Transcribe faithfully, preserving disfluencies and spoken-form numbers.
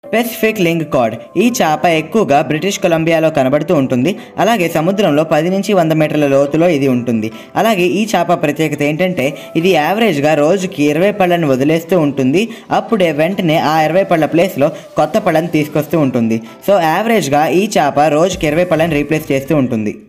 Pacific link Codd ఈ చేప ఎక్కువగా బ్రిటిష్ కొలంబియాలో కనబడుతూ ఉంటుంది. అలాగే సముద్రంలో పది నుంచి వంద మీటర్ల లోతులో ఇది ఉంటుంది. అలాగే ఈ చేప ప్రత్యేకత ఏంటంటే ఇది యావరేజ్గా రోజుకి ఇరవై పళ్ళను వదిలేస్తూ ఉంటుంది. అప్పుడే వెంటనే ఆ ఇరవై పళ్ళ ప్లేస్లో కొత్త పళ్ళని తీసుకొస్తూ ఉంటుంది. సో యావరేజ్గా ఈ చేప రోజుకి ఇరవై పళ్ళని రీప్లేస్ చేస్తూ ఉంటుంది.